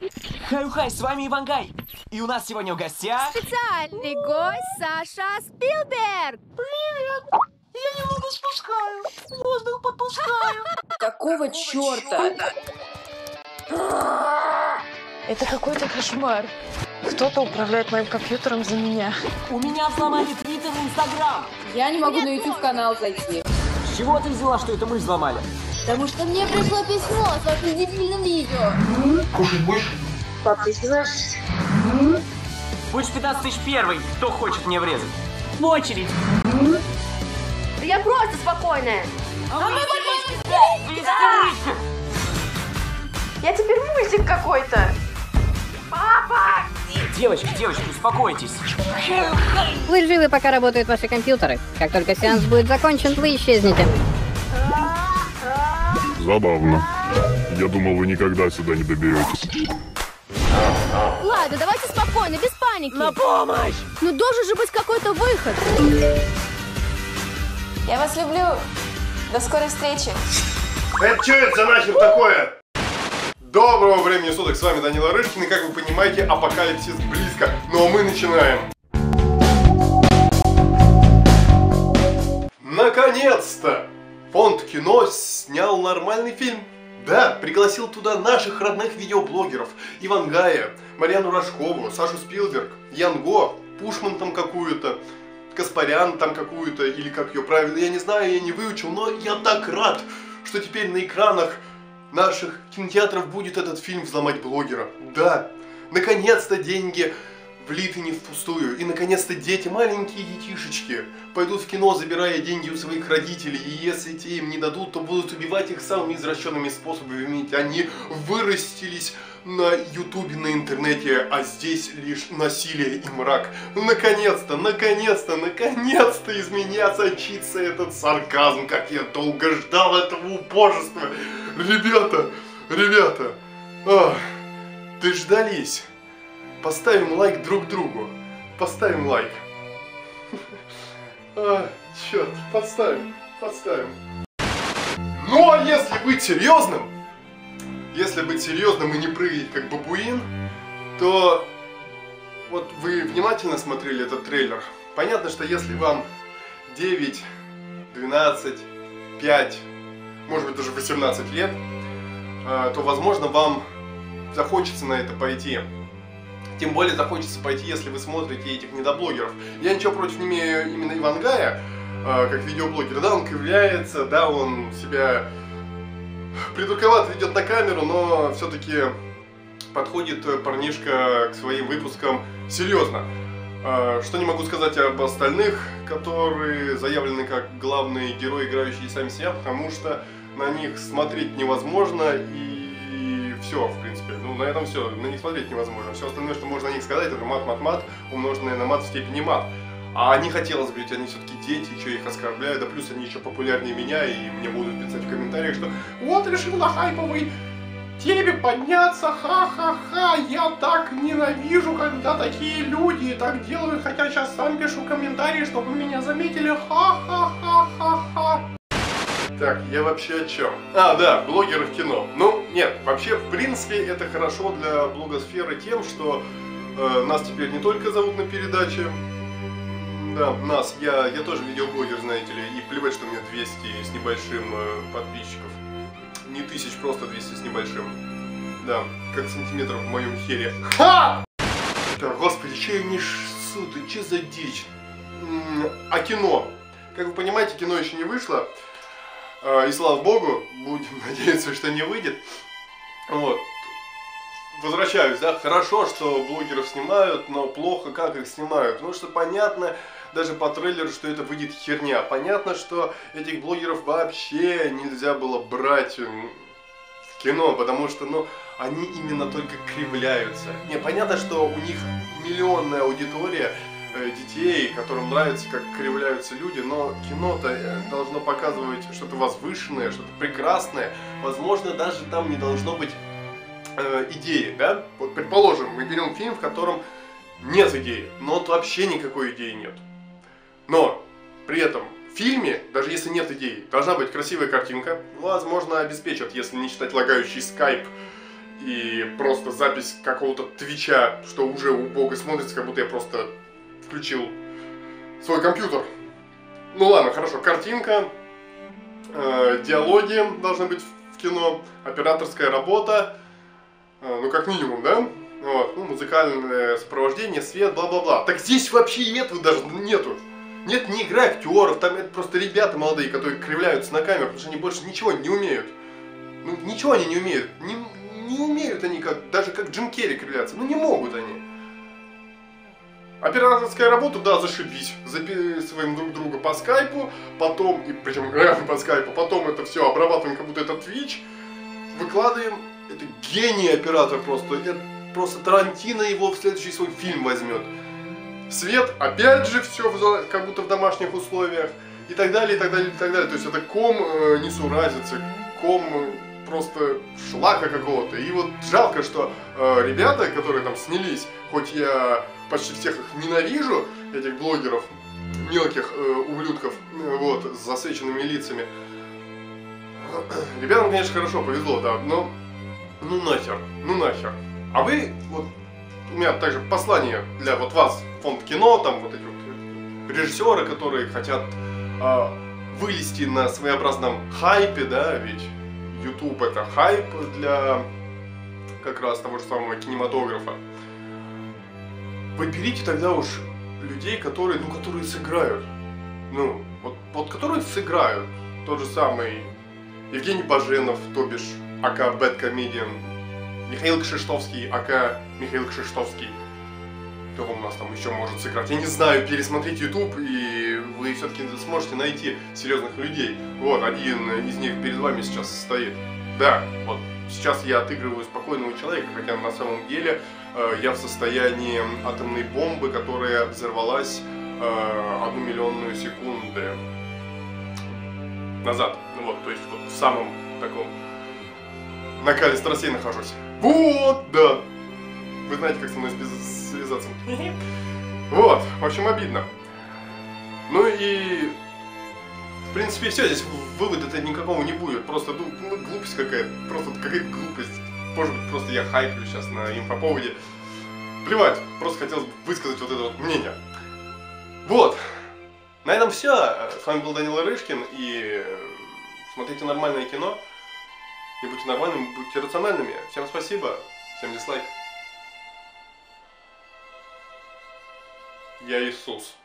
Хай-хай, с вами Ивангай. И у нас сегодня в гостях... Специальный гость Саша Спилберг. Привет. Я немного спускаю. Воздух подпускаю. Какого черта? Это какой-то кошмар. Кто-то управляет моим компьютером за меня. У меня взломали Твиттер и Инстаграм. Я не могу на YouTube-канал зайти. С чего ты взяла, что это мы взломали? Потому что мне пришло письмо с вашим дебильным видео. Кушать будешь? Подписываешься? Будешь 15 тысяч первый, кто хочет мне врезать. В очередь. Я просто спокойная. Я теперь мультик какой-то. Папа! Девочки, успокойтесь. Вы живы, пока работают ваши компьютеры. Как только сеанс будет закончен, вы исчезнете. Забавно. Я думал, вы никогда сюда не доберетесь. Ладно, давайте спокойно, без паники. На помощь! Ну должен же быть какой-то выход. Я вас люблю. До скорой встречи. Это что это за нахер такое? Доброго времени суток, с вами Данила Рыжкин, и как вы понимаете, апокалипсис близко. Но мы начинаем. Наконец-то! Фонд кино снял нормальный фильм. Да, пригласил туда наших родных видеоблогеров. Ивангая, Марьяну Рожкову, Сашу Спилберг, Янго, Пушман там какую-то, Каспарян там какую-то, или как ее правильно, я не знаю, я не выучил, но я так рад, что теперь на экранах наших кинотеатров будет этот фильм «Взломать блогера». Да, наконец-то деньги влиты не впустую. И наконец-то дети, маленькие детишечки, пойдут в кино, забирая деньги у своих родителей. И если те им не дадут, то будут убивать их самыми извращенными способами. Ведь они вырастились на ютубе, на интернете, а здесь лишь насилие и мрак. Наконец-то из меня сочится этот сарказм, как я долго ждал этого убожества. Ребята, дождались. Поставим лайк друг другу. Поставим лайк. Черт, подставим. Ну а если быть серьезным и не прыгать как бабуин, то вот вы внимательно смотрели этот трейлер. Понятно, что если вам 9, 12, 5, может быть даже 18 лет, то возможно вам захочется на это пойти. Тем более захочется пойти, если вы смотрите этих недоблогеров. Я ничего против не имею именно Ивангая, как видеоблогер. Да, он кривляется, да, он себя придурковато ведет на камеру, но все-таки подходит парнишка к своим выпускам серьезно. Что не могу сказать об остальных, которые заявлены как главные герои, играющие сами себя, потому что на них смотреть невозможно и все, в принципе. Ну, на этом все. На них смотреть невозможно. Все остальное, что можно о них сказать, это мат, умноженное на мат в степени мат. А не хотелось бы, ведь они все-таки дети, что их оскорбляют, да плюс они еще популярнее меня, и мне будут писать в комментариях, что вот решил на хайповой теме подняться, ха-ха-ха, я так ненавижу, когда такие люди так делают, хотя сейчас сам пишу комментарии, чтобы меня заметили, ха-ха-ха-ха-ха. Так, я вообще о чем? Да, блогеры в кино. Ну, нет, вообще, в принципе, это хорошо для блогосферы тем, что нас теперь не только зовут на передаче, да, нас, я тоже видеоблогер, знаете ли, и плевать, что у меня 200 с небольшим подписчиков. Не тысяч, просто 200 с небольшим. Да, как сантиметров в моем хере. Ха! Да, господи, че я несу, ты че за дичь? А кино? Как вы понимаете, кино еще не вышло. И слава богу, будем надеяться, что не выйдет. Вот. Возвращаюсь, да, хорошо, что блогеров снимают, но плохо, как их снимают. Потому что понятно, даже по трейлеру, что это выйдет херня. Понятно, что этих блогеров вообще нельзя было брать в кино, потому что, ну, они именно только кривляются. Не, понятно, что у них миллионная аудитория детей, которым нравится, как кривляются люди, но кино-то должно показывать что-то возвышенное, что-то прекрасное. Возможно, даже там не должно быть идеи, да? Вот, предположим, мы берем фильм, в котором нет идеи, но вот вообще никакой идеи нет. Но при этом в фильме, даже если нет идеи, должна быть красивая картинка, возможно, обеспечат, если не считать лагающий скайп и просто запись какого-то твича, что уже убого смотрится, как будто я просто включил свой компьютер. Ну ладно, хорошо, картинка, диалоги должны быть в кино, операторская работа, ну как минимум, да? Вот, ну, музыкальное сопровождение, свет, бла-бла-бла. Так здесь вообще и этого даже нету. Нет ни игры актеров, там это просто ребята молодые, которые кривляются на камеру, потому что они больше ничего не умеют. Ну, ничего они не умеют. Не умеют они даже как Джим Керри кривляться. Ну, не могут они. Операторская работа, да, зашибись. Записываем друг друга по скайпу, потом, и причем реально по скайпу, потом это все обрабатываем, как будто это Twitch, выкладываем. Это гений оператор просто. Это просто Тарантино его в следующий свой фильм возьмет. Свет, опять же, все как будто в домашних условиях. И так далее, и так далее, и так далее. То есть это ком несуразицы, ком просто шлака какого-то. И вот жалко, что ребята, которые там снялись, хоть я почти всех их ненавижу, этих блогеров, мелких ублюдков, вот, с засвеченными лицами. Ребятам, конечно, хорошо повезло, да, но ну нахер. А вы, вот, у меня также послание для вот вас, фонд кино, там вот эти вот режиссеры, которые хотят вылезти на своеобразном хайпе, да, ведь YouTube это хайп для как раз того же самого кинематографа. Вы берите тогда уж людей, которые, ну, которые сыграют. Ну, вот которые сыграют. Тот же самый Евгений Баженов, то бишь, ака Bad Comedian, Михаил Кшиштовский, ака Михаил Кшиштовский. Кто у нас там еще может сыграть? Я не знаю, пересмотрите YouTube, и вы все-таки сможете найти серьезных людей. Вот, один из них перед вами сейчас стоит. Да, вот, сейчас я отыгрываю спокойного человека, хотя на самом деле я в состоянии атомной бомбы, которая взорвалась 1 миллионную секунды назад. Ну вот, то есть вот в самом таком накале страстей нахожусь. Вот, да. Вы знаете, как со мной связаться. Вот, в общем, обидно. Ну и в принципе все, здесь вывода-то никакого не будет. Просто ну, глупость какая-то, просто какая-то глупость. Может быть, просто я хайплю сейчас на инфоповоде. Плевать, просто хотелось высказать вот это вот мнение. Вот. На этом все. С вами был Данила Рышкин. И смотрите нормальное кино. Не будьте нормальными, будьте рациональными. Всем спасибо. Всем дизлайк. Я Иисус.